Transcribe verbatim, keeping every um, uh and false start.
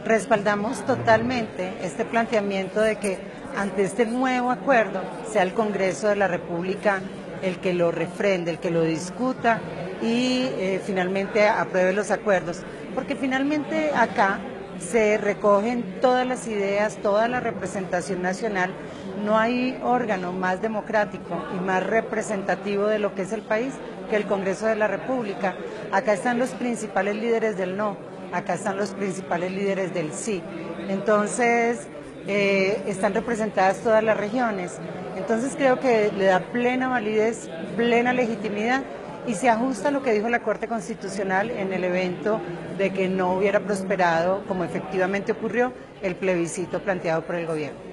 Respaldamos totalmente este planteamiento de que ante este nuevo acuerdo sea el Congreso de la República el que lo refrende, el que lo discuta y eh, finalmente apruebe los acuerdos, porque finalmente acá se recogen todas las ideas, toda la representación nacional. No hay órgano más democrático y más representativo de lo que es el país que el Congreso de la República. Acá están los principales líderes del no, acá están los principales líderes del sí. Entonces, eh, están representadas todas las regiones. Entonces creo que le da plena validez, plena legitimidad y se ajusta a lo que dijo la Corte Constitucional en el evento de que no hubiera prosperado, como efectivamente ocurrió, el plebiscito planteado por el gobierno.